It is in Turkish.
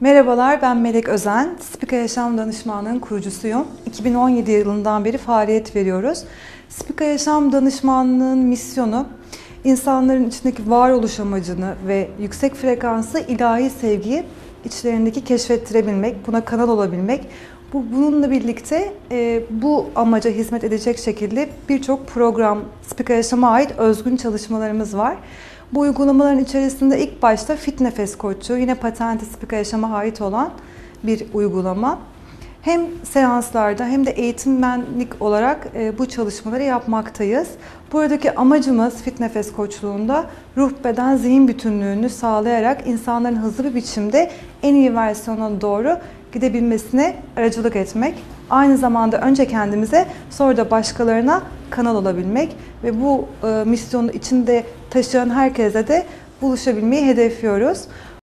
Merhabalar, ben Melek Özen. Spika Yaşam Danışmanlığı'nın kurucusuyum. 2017 yılından beri faaliyet veriyoruz. Spika Yaşam Danışmanlığı'nın misyonu, insanların içindeki varoluş amacını ve yüksek frekanslı ilahi sevgiyi içlerindeki keşfettirebilmek, buna kanal olabilmek. Bununla birlikte bu amaca hizmet edecek şekilde birçok program, Spika Yaşam'a ait özgün çalışmalarımız var. Bu uygulamaların içerisinde ilk başta Fit Nefes Koçu, yine patentli Spika Yaşam'a ait olan bir uygulama. Hem seanslarda hem de eğitmenlik olarak bu çalışmaları yapmaktayız. Buradaki amacımız Fit Nefes Koçluğu'nda ruh, beden, zihin bütünlüğünü sağlayarak insanların hızlı bir biçimde en iyi versiyona doğru gidebilmesine aracılık etmek. Aynı zamanda önce kendimize, sonra da başkalarına kanal olabilmek ve bu misyonu içinde taşıyan herkese de buluşabilmeyi hedefliyoruz.